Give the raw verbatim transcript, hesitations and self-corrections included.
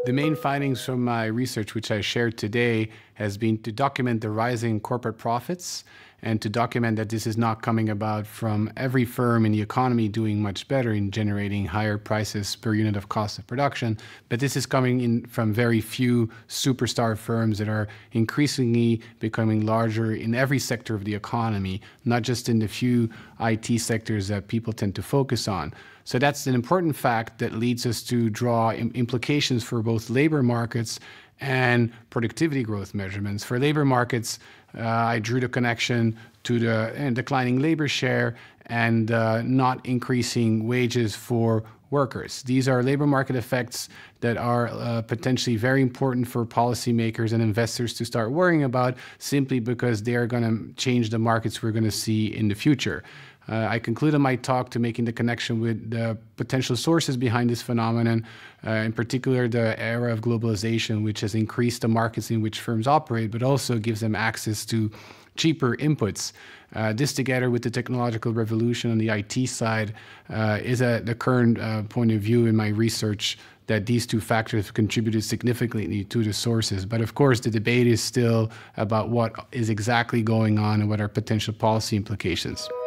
The main findings from my research, which I shared today, has been to document the rising corporate profits and to document that this is not coming about from every firm in the economy doing much better in generating higher prices per unit of cost of production, but this is coming in from very few superstar firms that are increasingly becoming larger in every sector of the economy, not just in the few I T sectors that people tend to focus on. So that's an important fact that leads us to draw implications for both labor markets and productivity growth measurements. For labor markets, uh, I drew the connection to the uh, declining labor share and uh, not increasing wages for workers. These are labor market effects that are uh, potentially very important for policymakers and investors to start worrying about, simply because they are going to change the markets we're going to see in the future. Uh, I concluded my talk to making the connection with the potential sources behind this phenomenon, uh, in particular the era of globalization, which has increased the markets in which firms operate, but also gives them access to cheaper inputs. Uh, this, together with the technological revolution on the I T side, uh, is a, the current uh, point of view in my research, that these two factors have contributed significantly to the sources. But of course, the debate is still about what is exactly going on and what are potential policy implications.